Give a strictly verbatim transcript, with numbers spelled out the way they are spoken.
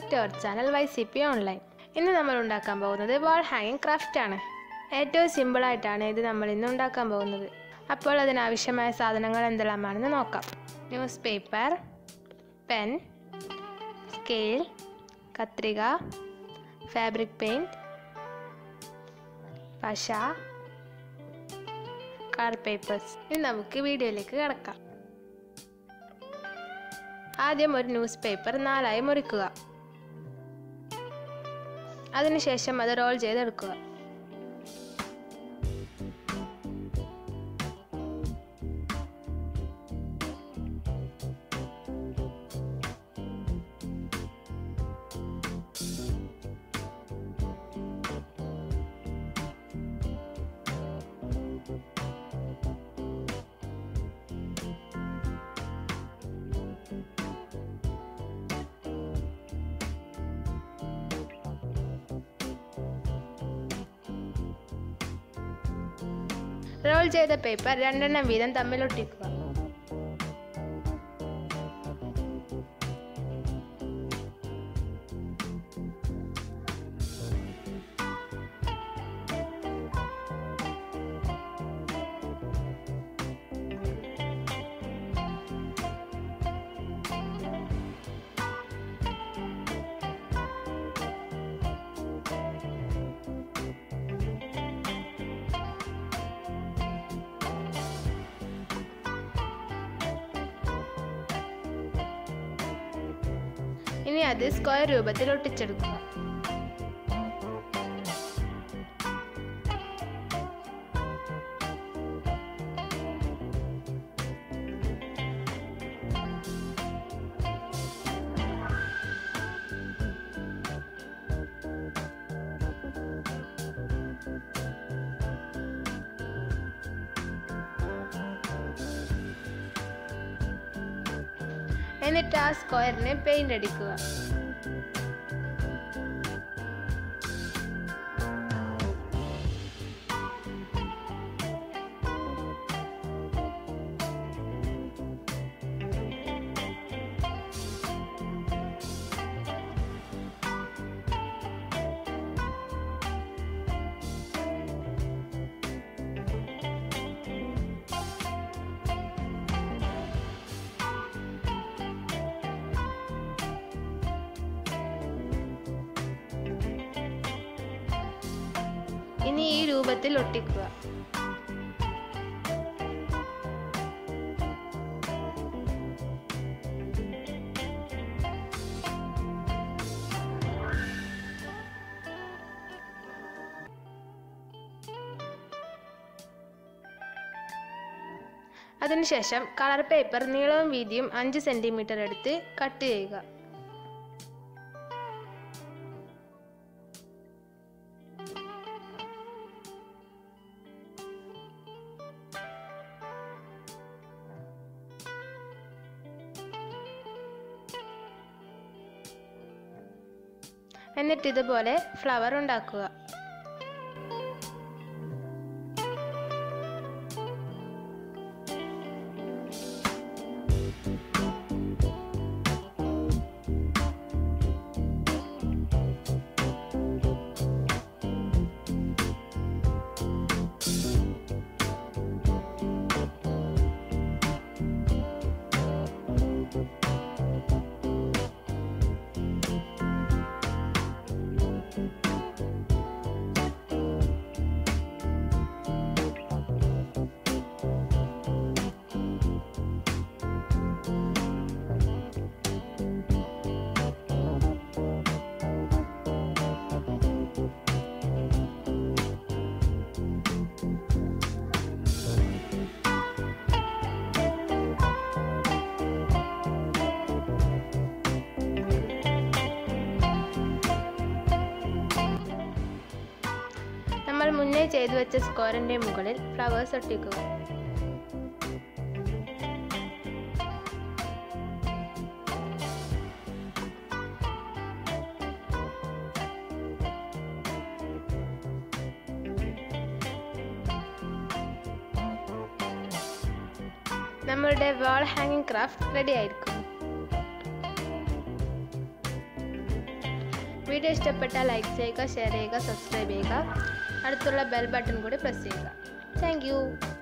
back to our channel Y C P Online. ഇന്ന് നമ്മൾ ഉണ്ടാക്കാൻ പോകുന്നത് wall hanging craft ആണ്. ഏറ്റവും സിമ്പിൾ ആയിട്ടാണ് ഇത് നമ്മൾ ഇന്ന് ഉണ്ടാക്കാൻ പോകുന്നത്. അപ്പോൾ അതിനാവശ്യമായ സാധനങ്ങൾ എന്തെല്ലാമാണെന്ന് നോക്കാം. ന്യൂസ് പേപ്പർ, പെൻ, സ്കെയിൽ, കത്രിക, ഫാബ്രിക് പെയിന്റ്, പശ, കളർ പേപ്പേഴ്സ്. ഇനി നമുക്ക് വീഡിയോയിലേക്ക് കടക്കാം. ആദ്യം ഒരു ന്യൂസ് പേപ്പർ നാലായി മുറിക്കുക. അതിനുശേഷം അത് റോൾ ചെയ്തെടുക്കുക. റോൾ ചെയ്ത പേപ്പർ രണ്ടെണ്ണം വീതം തമ്മിൽ ഒട്ടിക്കുക. ഇനി അത് സ്ക്വയർ രൂപത്തിൽ ഒട്ടിച്ചെടുക്കുക. എന്നിട്ട് ആ സ്ക്വയറിന് പെയിന്റ് അടിക്കുക. ഇനി ഈ രൂപത്തിൽ ഒട്ടിക്കുക. അതിനുശേഷം കളർ പേപ്പർ നീളവും വീതിയും അഞ്ച് സെന്റിമീറ്റർ എടുത്ത് കട്ട് ചെയ്യുക. എന്നിട്ട് ഇതുപോലെ ഫ്ലവർ ഉണ്ടാക്കുക. നമ്മൾ മുന്നേ ചെയ്തു വെച്ച സ്ക്വയറിന്റെ മുകളിൽ ഫ്ലവേഴ്സ് ഒട്ടിക്കുക. നമ്മളുടെ വാൾ ഹാങ്ങിങ് ക്രാഫ്റ്റ് റെഡി ആയിരിക്കും. വീഡിയോ ഇഷ്ടപ്പെട്ടാൽ ലൈക്ക് ചെയ്യുക, ഷെയർ ചെയ്യുക, സബ്സ്ക്രൈബ് ചെയ്യുക. അടുത്തുള്ള ബെൽ ബട്ടൺ കൂടി പ്രസ് ചെയ്യുക. Thank U.